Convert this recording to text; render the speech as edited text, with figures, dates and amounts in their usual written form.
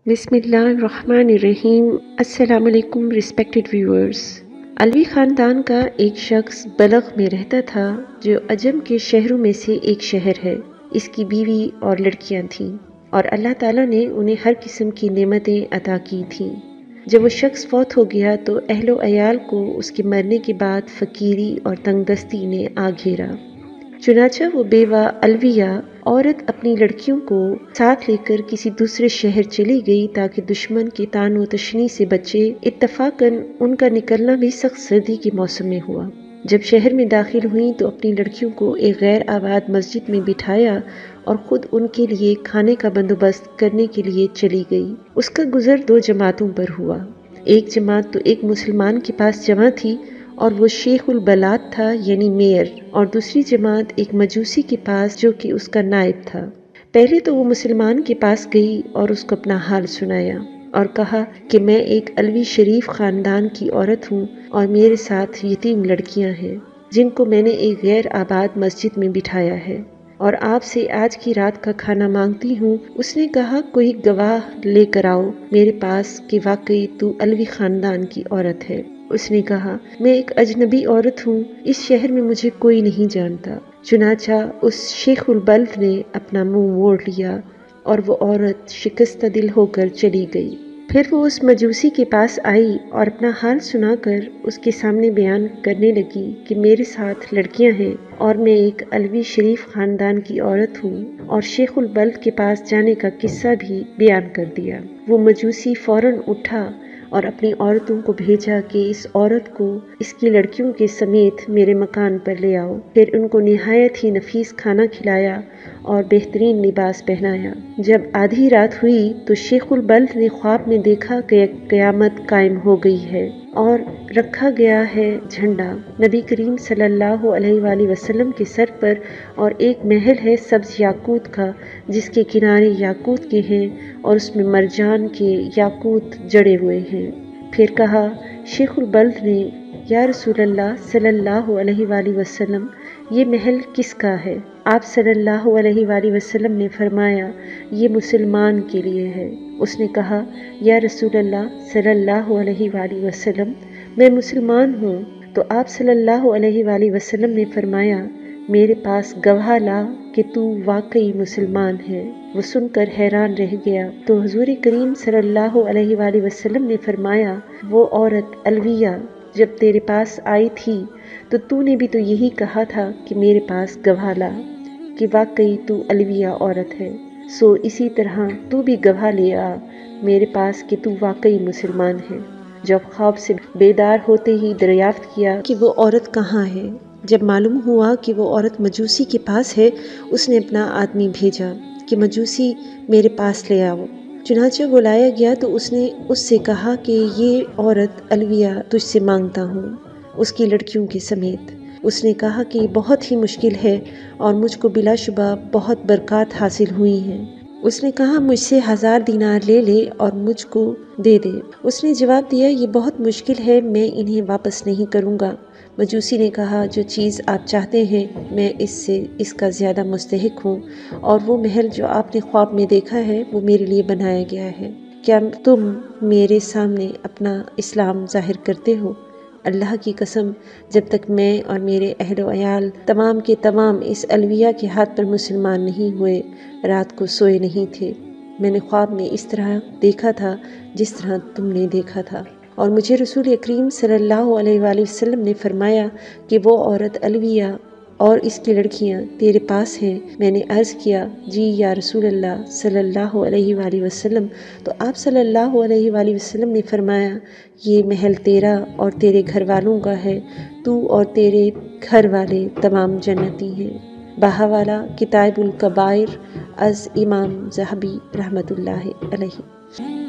بسم اللہ الرحمن الرحیم۔ السلام علیکم ریسپیکٹڈ ویورز۔ علوی خاندان کا ایک شخص بلخ میں رہتا تھا جو عجم کے شہروں میں سے ایک شہر ہے۔ اس کی بیوی اور لڑکیاں تھیں اور اللہ تعالیٰ نے انہیں ہر قسم کی نعمتیں عطا کی تھیں۔ جب وہ شخص فوت ہو گیا تو اہل و عیال کو اس کے مرنے کے بعد فقیری اور تنگ دستی نے آ گھیرا۔ چنانچہ وہ بیوہ الویہ عورت اپنی لڑکیوں کو ساتھ لے کر کسی دوسرے شہر چلی گئی تاکہ دشمن کی طعن و تشنیع سے بچے۔ اتفاقاً ان کا نکلنا بھی سخت سردی کے موسم میں ہوا۔ جب شہر میں داخل ہوئیں تو اپنی لڑکیوں کو ایک غیر آباد مسجد میں بٹھایا اور خود ان کے لیے کھانے کا بندوبست کرنے کے لیے چلی گئی۔ اس کا گزر دو جماعتوں پر ہوا۔ ایک جماعت تو ایک مسلمان کے پاس جمع تھی اور وہ شیخ البلاد تھا یعنی میئر، اور دوسری جماعت ایک مجوسی کے پاس جو کہ اس کا نائب تھا۔ پہلے تو وہ مسلمان کے پاس گئی اور اس کو اپنا حال سنایا اور کہا کہ میں ایک علوی شریف خاندان کی عورت ہوں اور میرے ساتھ یتیم لڑکیاں ہیں جن کو میں نے ایک غیر آباد مسجد میں بٹھایا ہے، اور آپ سے آج کی رات کا کھانا مانگتی ہوں۔ اس نے کہا کوئی گواہ لے کر آؤ میرے پاس کہ واقعی تو علوی خاندان کی عورت ہے۔ اس نے کہا میں ایک اجنبی عورت ہوں، اس شہر میں مجھے کوئی نہیں جانتا۔ چنانچہ اس شیخ البلد نے اپنا منہ موڑ لیا اور وہ عورت شکستہ دل ہو کر چلی گئی۔ پھر وہ اس مجوسی کے پاس آئی اور اپنا حال سنا کر اس کے سامنے بیان کرنے لگی کہ میرے ساتھ لڑکیاں ہیں اور میں ایک علوی شریف خاندان کی عورت ہوں، اور شیخ البلد کے پاس جانے کا قصہ بھی بیان کر دیا۔ وہ مجوسی فوراً اٹھا اور اپنی عورتوں کو بھیجا کہ اس عورت کو اس کی لڑکیوں کے سمیت میرے مکان پر لے آؤ۔ پھر ان کو نہایت ہی نفیس کھانا کھلایا اور بہترین لباس پہنایا۔ جب آدھی رات ہوئی تو شیخ البلد نے خواب میں دیکھا کہ قیامت قائم ہو گئی ہے اور رکھا گیا ہے جھنڈا نبی کریم صلی اللہ علیہ وآلہ وسلم کے سر پر، اور ایک محل ہے سبز یاقوت کا جس کے کنارے یاقوت کے ہیں اور اس میں مرجان کے یاقوت جڑے ہوئے ہیں۔ پھر کہا شیخ البلد نے یا رسول اللہ صلی اللہ علیہ وآلہ وسلم، یہ محل کس کا ہے؟ آپ صلی اللہ علیہ وآلہ وسلم نے فرمایا یہ مسلمان کے لیے ہے۔ اس نے کہا یا رسول اللہ صلی اللہ علیہ وآلہ وسلم، میں مسلمان ہوں۔ تو آپ صلی اللہ علیہ وآلہ وسلم نے فرمایا میرے پاس گواہ لا کہ تو واقعی مسلمان ہے۔ وہ سن کر حیران رہ گیا تو حضور کریم صلی اللہ علیہ وآلہ وسلم نے فرمایا وہ عورت الویہ جب تیرے پاس آئی تھی تو نے بھی تو یہی کہا تھا کہ میرے پاس گواہ لا کہ واقعی تو الویہ عورت ہے، سو اسی طرح تو بھی گواہ لے آ میرے پاس کہ تو واقعی مسلمان ہے۔ جب خواب سے بیدار ہوتے ہی دریافت کیا کہ وہ عورت کہاں ہے۔ جب معلوم ہوا کہ وہ عورت مجوسی کے پاس ہے، اس نے اپنا آدمی بھیجا کہ مجوسی میرے پاس لے آؤ۔ چنانچہ وہ لایا گیا تو اس نے اس سے کہا کہ یہ عورت الویہ تجھ سے مانگتا ہوں اس کی لڑکیوں کے سمیت۔ اس نے کہا کہ یہ بہت ہی مشکل ہے اور مجھ کو بلا شبہ بہت برکات حاصل ہوئی ہیں۔ اس نے کہا مجھ سے 1000 دینار لے لے اور مجھ کو دے دے۔ اس نے جواب دیا یہ بہت مشکل ہے، میں انہیں واپس نہیں کروں گا۔ مجوسی نے کہا جو چیز آپ چاہتے ہیں میں اس کا زیادہ مستحق ہوں، اور وہ محل جو آپ نے خواب میں دیکھا ہے وہ میرے لیے بنایا گیا ہے۔ کیا تم میرے سامنے اپنا اسلام ظاہر کرتے ہو؟ اللہ کی قسم جب تک میں اور میرے اہل و عیال تمام کے تمام اس الویہ کے ہاتھ پر مسلمان نہیں ہوئے رات کو سوئے نہیں تھے۔ میں نے خواب میں اس طرح دیکھا تھا جس طرح تم نے دیکھا تھا، اور مجھے رسول اکریم صلی اللہ علیہ وآلہ وسلم نے فرمایا کہ وہ عورت الویہ اور اس کی لڑکیاں تیرے پاس ہیں۔ میں نے عرض کیا جی یا رسول اللہ صلی اللہ علیہ وآلہ وسلم، تو آپ صلی اللہ علیہ وآلہ وسلم نے فرمایا یہ محل تیرا اور تیرے گھر والوں کا ہے، تو اور تیرے گھر والے تمام جنتی ہیں۔ بہاوالہ کتاب الکبائر از امام ذہبی رحمۃ اللہ علیہ۔